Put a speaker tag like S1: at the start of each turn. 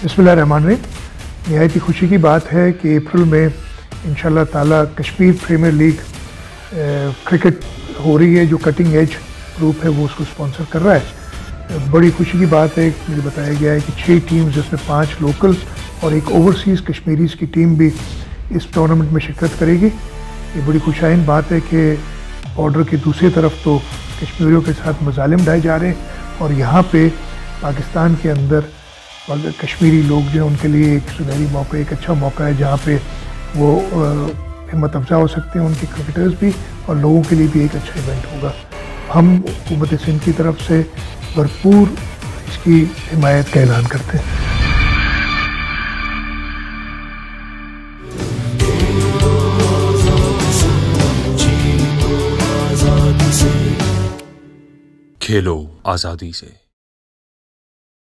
S1: बिस्मिल्लाहिर्रहमानिर्रहीम। निहायत ही खुशी की बात है कि अप्रैल में इंशाअल्लाह ताला कश्मीर प्रीमियर लीग क्रिकेट हो रही है। जो कटिंग एज ग्रुप है वो उसको स्पॉन्सर कर रहा है। बड़ी खुशी की बात है, मुझे बताया गया है कि 6 टीम्स जिसमें 5 लोकल और एक ओवरसीज़ कश्मीरीज़ की टीम भी इस टूर्नामेंट में शिरकत करेगी। ये बड़ी खुशाइन बात है कि बॉर्डर की दूसरी तरफ तो कश्मीरियों के साथ मजालिम ढाए जा रहे हैं और यहाँ पे पाकिस्तान के अंदर कश्मीरी लोग जो हैं उनके लिए एक सुनहरी मौका, एक अच्छा मौका है जहाँ पे वो हिम्मत अफजा हो सकते हैं, उनके क्रिकेटर्स भी और लोगों के लिए भी एक अच्छा इवेंट होगा। हम हुकूमत सिंध की तरफ से भरपूर इसकी हिमायत का ऐलान करते हैं।
S2: खेलो आज़ादी से।